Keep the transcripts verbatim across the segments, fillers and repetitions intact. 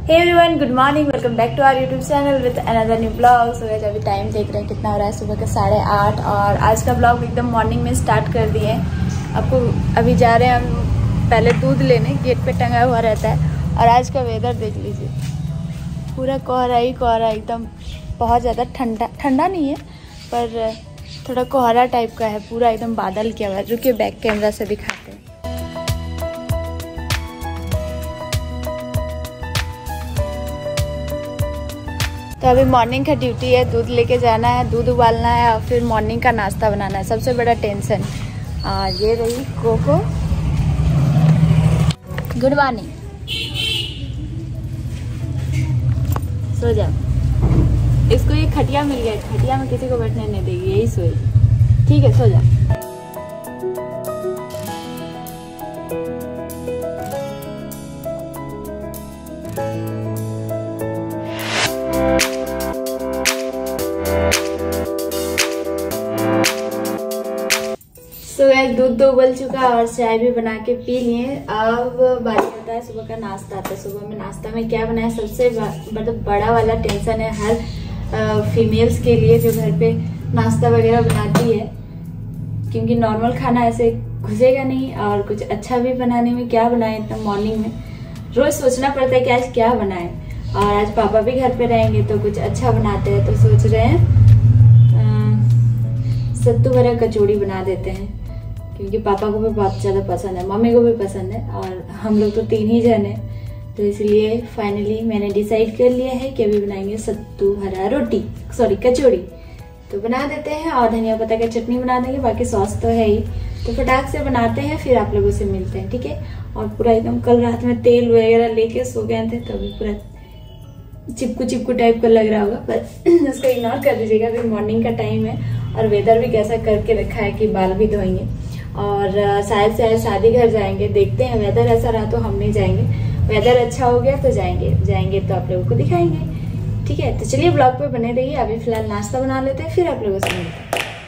Hey everyone, good morning, welcome back to our YouTube channel with another new vlog. So guys अभी time देख रहे हैं कितना हो रहा है, सुबह के साढ़े आठ। और आज का ब्लॉग एकदम मॉर्निंग में स्टार्ट कर दिए हैं। आपको अभी जा रहे हैं हम पहले दूध लेने, गेट पे टंगा हुआ रहता है। और आज का वेदर देख लीजिए, पूरा कोहरा ही कोहरा, एकदम बहुत ज़्यादा ठंडा ठंडा नहीं है पर थोड़ा कोहरा टाइप का है, पूरा एकदम बादल किया हुआ है। रुकिए बैक कैमरा से दिखाते हैं। तो अभी मॉर्निंग का ड्यूटी है, दूध लेके जाना है, दूध उबालना है और फिर मॉर्निंग का नाश्ता बनाना है, सबसे बड़ा टेंशन। और ये रही कोको, गुड मॉर्निंग, सो जाओ। इसको ये खटिया मिल गया, खटिया में किसी को बैठने नहीं देगी, यही सोए। ठीक है, सो जाओ। तो यार दूध तो उबल चुका है और चाय भी बना के पी लिए। अब बारी होता है सुबह का नाश्ता। तो सुबह में नाश्ता में क्या बनाया, सबसे मतलब बड़ा वाला टेंशन है हर फीमेल्स के लिए जो घर पे नाश्ता वगैरह बनाती है, क्योंकि नॉर्मल खाना ऐसे घुसेगा नहीं। और कुछ अच्छा भी बनाने में क्या बनाए, इतना मॉर्निंग में रोज सोचना पड़ता है कि आज क्या बनाए। और आज पापा भी घर पे रहेंगे तो कुछ अच्छा बनाते हैं। तो सोच रहे हैं सत्तू भरा कचौड़ी बना देते हैं, क्योंकि पापा को भी बहुत ज़्यादा पसंद है, मम्मी को भी पसंद है और हम लोग तो तीन ही जन हैं। तो इसलिए फाइनली मैंने डिसाइड कर लिया है कि अभी बनाएंगे सत्तू भरा रोटी, सॉरी कचौड़ी। तो बना देते हैं और धनिया पत्ता का चटनी बना देंगे, बाकी सॉस तो है ही। तो फटाक से बनाते हैं, फिर आप लोगों से मिलते हैं, ठीक है। और पूरा एकदम कल रात में तेल वगैरह लेके सो गए थे, तो अभी पूरा चिपकू चिपकू टाइप का लग रहा होगा, पर उसको इग्नोर कर दीजिएगा। अभी मॉर्निंग का टाइम है और वेदर भी कैसा करके रखा है कि बाल भी धोएंगे। और शायद से शादी घर जाएंगे, देखते हैं। वेदर ऐसा रहा तो हम नहीं जाएंगे, वेदर अच्छा हो गया तो जाएंगे जाएंगे तो आप लोगों को दिखाएंगे, ठीक है। तो चलिए ब्लॉग पे बने रहिए। अभी फिलहाल नाश्ता बना लेते हैं, फिर आप लोगों से मिलते हैं।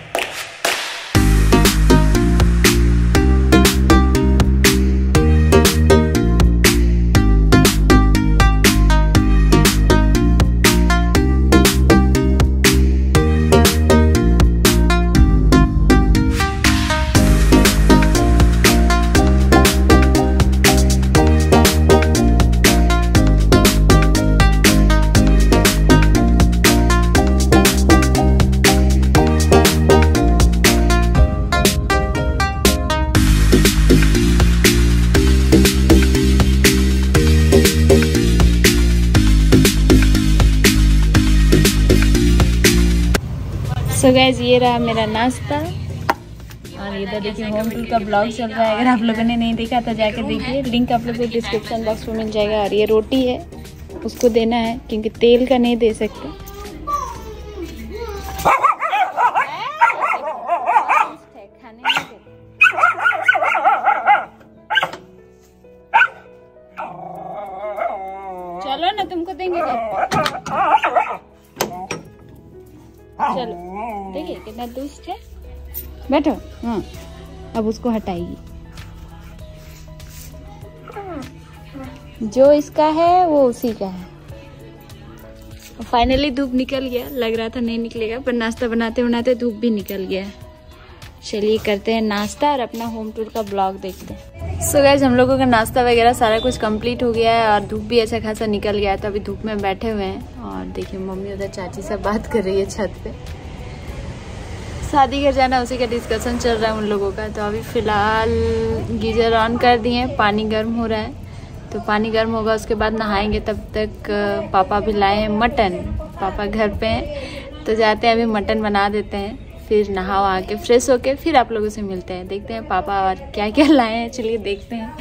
सो गाइस ये रहा मेरा नाश्ता। और इधर देखिए होम टूर का ब्लॉग चल रहा है, अगर आप लोगों ने नहीं देखा तो जाके देखिए, लिंक आप लोगों को डिस्क्रिप्शन बॉक्स में मिल जाएगा। और ये रोटी है, उसको देना है क्योंकि तेल का नहीं दे सकते। चलो ना, तुमको देंगे चलो, देखिए कितना दुष्ट है। बैठो, हाँ अब उसको हटाएगी। जो इसका है वो उसी का है। फाइनली धूप निकल गया, लग रहा था नहीं निकलेगा, पर नाश्ता बनाते बनाते धूप भी निकल गया। चलिए करते हैं नाश्ता और अपना होम टूर का ब्लॉग देखते हैं। सो गाइस हम लोगों का नाश्ता वगैरह सारा कुछ कंप्लीट हो गया है और धूप भी अच्छा खासा निकल गया है। तो अभी धूप में बैठे हुए हैं और देखिए मम्मी उधर चाची से बात कर रही है छत पे। शादी घर जाना उसी का डिस्कशन चल रहा है उन लोगों का। तो अभी फिलहाल गीजर ऑन कर दिए, पानी गर्म हो रहा है। तो पानी गर्म होगा उसके बाद नहाएंगे। तब तक पापा भी लाए हैं मटन, पापा घर पे हैं तो जाते हैं अभी मटन बना देते हैं, फिर नहा वहा के फ्रेश होके फिर आप लोगों से मिलते हैं। देखते हैं पापा और क्या क्या लाए हैं, चलिए देखते हैं।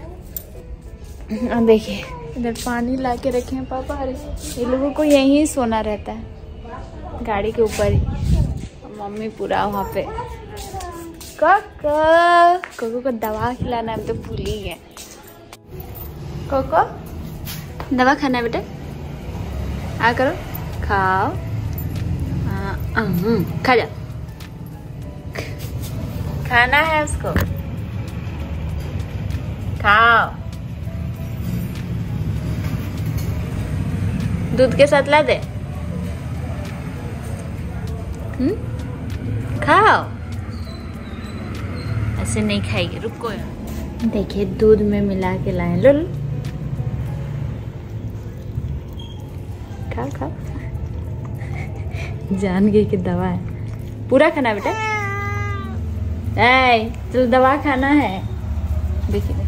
और देखिए इधर पानी ला के रखे हैं पापा। और ये लोगों को यहीं सोना रहता है, गाड़ी के ऊपर ही। मम्मी पूरा वहाँ पे। कोको कोको को दवा खिलाना है, तो भूल ही गए। कोको दवा खाना है बेटा, आ करो, खाओ, खा जा, खाना है उसको, खाओ। दूध के साथ ला दे। हम्म, खाओ। ऐसे नहीं खाएगी, रुको यार। देखिए दूध में मिला के लाए। लुल खाओ खाओ। जान गई कि दवा है। पूरा खाना बेटा। ऐ तो दवा खाना है। देखिए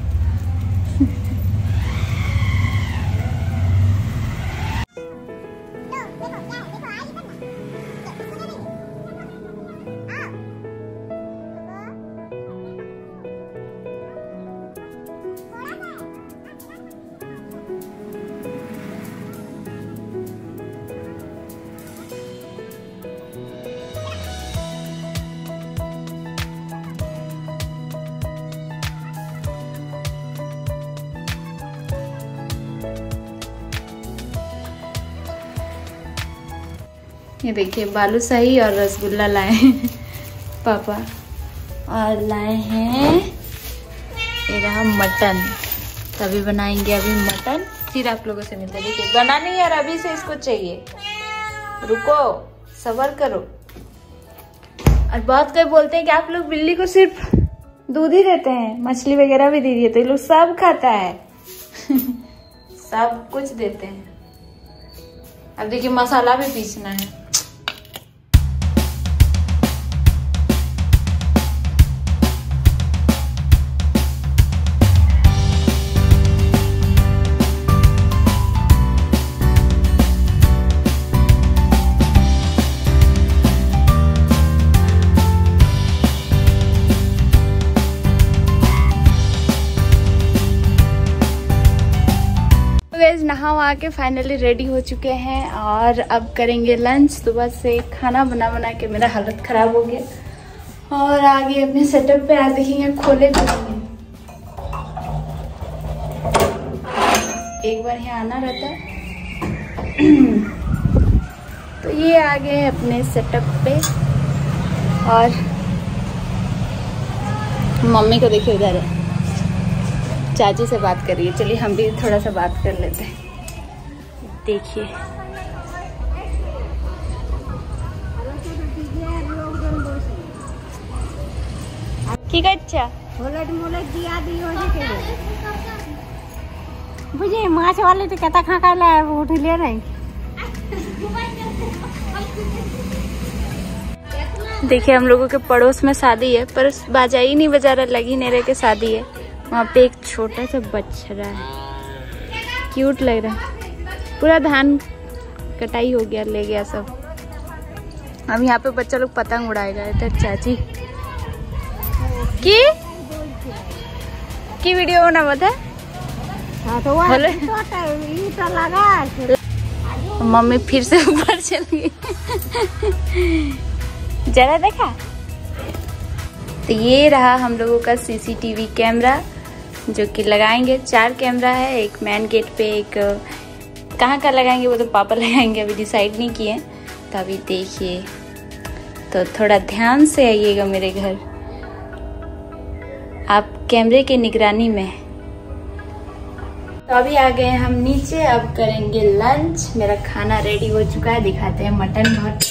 ये देखिए बालूशाही और रसगुल्ला लाए हैं पापा, और लाए हैं ये रहा मटन। तभी बनाएंगे अभी मटन, फिर आप लोगों से मिलते हैं। देखिए बनाने यार अभी से इसको चाहिए, रुको सब्र करो। और बहुत कोई बोलते हैं कि आप लोग बिल्ली को सिर्फ दूध ही देते हैं, मछली वगैरह भी दे दिए, तो ये लोग सब खाता है सब कुछ देते हैं। अब देखिए मसाला भी पीसना है। नहा वहा के फाइनली रेडी हो चुके हैं और अब करेंगे लंच। सुबह से खाना बना बना के मेरा हालत खराब हो गया। और आगे अपने सेटअप पे आज देखेंगे खोले भी नहीं, एक बार यहाँ आना रहता तो ये आ गए अपने सेटअप पे। और मम्मी को देखिए उधर है, चाची से बात कर रही है। चलिए हम भी थोड़ा सा बात कर लेते हैं। देखिए ठीक है। अच्छा दिया बुझे माछ वाले तो कहता खा खा ला उठ ले रहे। देखिए हम लोगों के पड़ोस में शादी है, पर बाजा ही नहीं बजा रहा, लगी नहीं रहे के शादी है। वहाँ पे एक छोटा सा बछड़ा है, क्यूट लग रहा है। पूरा धान कटाई हो गया, ले गया सब। अब यहाँ पे बच्चा लोग पतंग उड़ाएगा। इधर चाची की की वीडियो बना बता। मम्मी फिर से ऊपर चल गई जरा देखा। तो ये रहा हम लोगों का सीसीटीवी कैमरा जो कि लगाएंगे। चार कैमरा है, एक मेन गेट पे, एक कहाँ का लगाएंगे वो तो पापा लगाएंगे, अभी डिसाइड नहीं किए। तो अभी देखिए, तो थोड़ा ध्यान से आइएगा मेरे घर, आप कैमरे की निगरानी में। तो अभी आ गए हम नीचे, अब करेंगे लंच। मेरा खाना रेडी हो चुका है, दिखाते हैं। मटन बहुत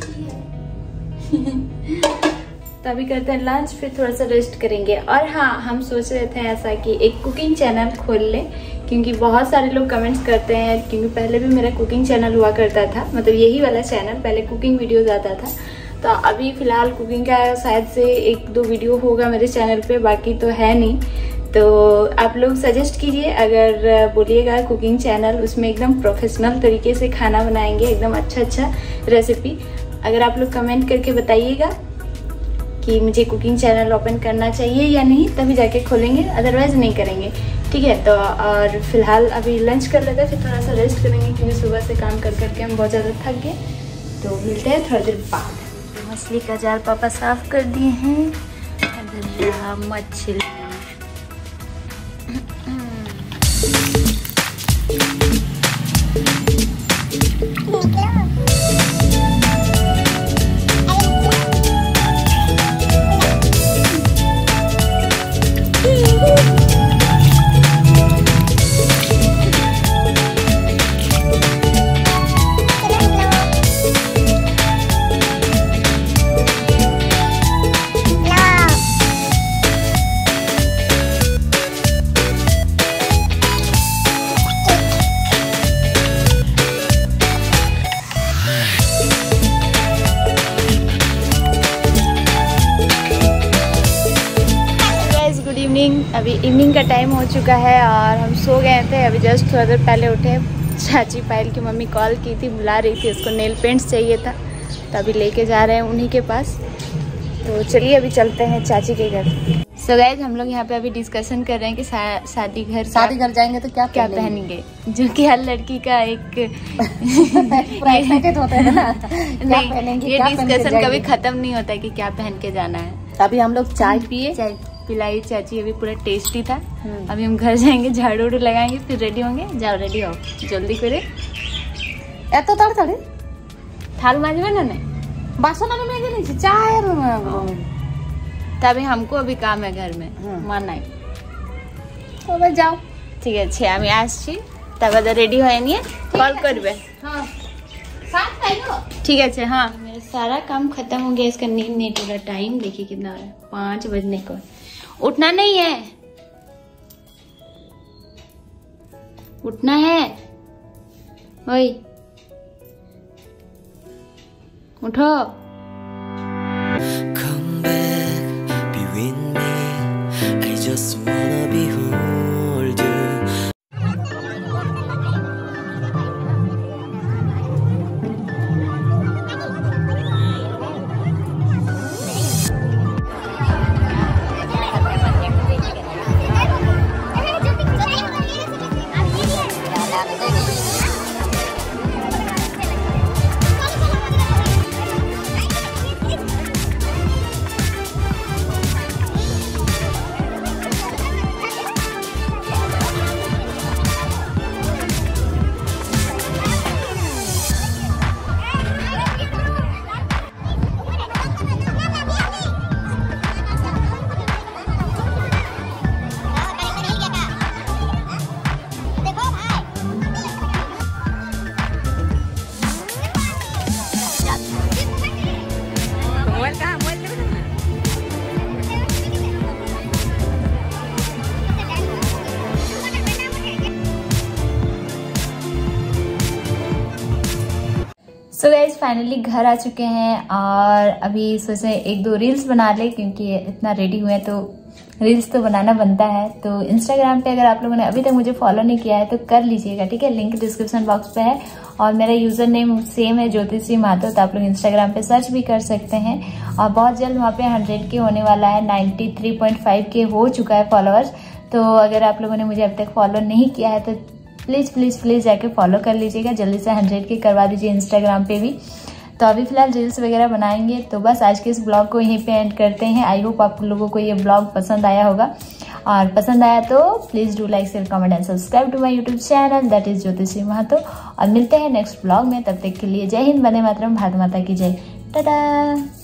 तभी करते हैं लंच, फिर थोड़ा सा रेस्ट करेंगे। और हाँ, हम सोच रहे थे ऐसा कि एक कुकिंग चैनल खोल लें, क्योंकि बहुत सारे लोग कमेंट्स करते हैं। क्योंकि पहले भी मेरा कुकिंग चैनल हुआ करता था, मतलब यही वाला चैनल, पहले कुकिंग वीडियोस आता था। तो अभी फिलहाल कुकिंग का शायद से एक दो वीडियो होगा मेरे चैनल पे, बाकी तो है नहीं। तो आप लोग सजेस्ट कीजिए, अगर बोलिएगा कुकिंग चैनल, उसमें एकदम प्रोफेशनल तरीके से खाना बनाएंगे, एकदम अच्छा अच्छा रेसिपी। अगर आप लोग कमेंट करके बताइएगा कि मुझे कुकिंग चैनल ओपन करना चाहिए या नहीं, तभी जाके खोलेंगे, अदरवाइज नहीं करेंगे, ठीक है। तो और फिलहाल अभी लंच कर लेते हैं, फिर थोड़ा सा रेस्ट करेंगे, क्योंकि सुबह से काम कर करके हम बहुत ज़्यादा थक गए। तो मिलते हैं थोड़ा देर बाद। तो मछली का जाल पापा साफ कर दिए हैं, मछली अभी इवनिंग का टाइम हो चुका है और हम सो गए थे। अभी जस्ट थोड़ा देर पहले उठे। चाची पायल की मम्मी कॉल की थी, बुला रही थी, उसको नेल पेंट्स चाहिए था, तो अभी लेके जा रहे हैं उन्हीं के पास। तो चलिए अभी चलते हैं चाची के घर। सो गाइस, हम लोग यहाँ पे अभी डिस्कशन कर रहे हैं कि सा, शादी घर शादी घर जाएंगे तो क्या क्या पहनेंगे, जो कि हर लड़की का एक होता है ना। नहीं, ये डिस्कशन कभी खत्म नहीं होता है कि क्या पहन के जाना है। अभी हम लोग चाय पिए, चाय पिलाई चाची, अभी पूरा टेस्टी था। अभी हम घर जाएंगे, झाड़ू उड़ू लगाएंगे, फिर रेडी होंगे। जाओ रेडी हो, जल्दी करे। एतो ताड़ाताड़ी थाल मांजबे ना नहीं, बासन में मेगे नहीं चाय। तभी हमको अभी काम है घर में माना तो बस जाओ। ठीक है, छे আমি আসছি, তারপরে रेडी হয়ে নিয়ে कॉल करबे। हां साथ पाइलो। ठीक है छे। हाँ, मेरा सारा काम खत्म हो गया। इसका नींद नहीं टूटा। टाइम देखिए कितना हो रहा है, पाँच बजने को। उठना नहीं है, उठना है। ओए उठो। Come back, be with me. I just wanna be hold you. So guys finally घर आ चुके हैं और अभी सोचे एक दो रील्स बना ले, क्योंकि इतना रेडी हुए हैं तो रील्स तो बनाना बनता है। तो इंस्टाग्राम पे अगर आप लोगों ने अभी तक मुझे फॉलो नहीं किया है तो कर लीजिएगा, ठीक है। लिंक डिस्क्रिप्शन बॉक्स पे है और मेरा यूजर नेम सेम है, ज्योतिश्री माथुर। तो आप लोग इंस्टाग्राम पे सर्च भी कर सकते हैं और बहुत जल्द वहाँ पे हंड्रेड के होने वाला है। नाइन्टी थ्री पॉइंट फाइव के हो चुका है फॉलोअर्स। तो अगर आप लोगों ने मुझे अब तक फॉलो नहीं किया है तो प्लीज़ प्लीज़ प्लीज़ जाके फॉलो कर लीजिएगा, जल्दी से हंड्रेड के करवा दीजिए इंस्टाग्राम पे भी। तो अभी फिलहाल रील्स वगैरह बनाएंगे। तो बस आज के इस ब्लॉग को यहीं पे एंड करते हैं। आई होप आप लोगों को ये ब्लॉग पसंद आया होगा, और पसंद आया तो please do like share comment and subscribe to my YouTube channel, that is Jyotishri Mahato. और मिलते हैं नेक्स्ट ब्लॉग में, तब तक के लिए जय हिंद, वंदे मातरम, भारत माता की जय, टाटा।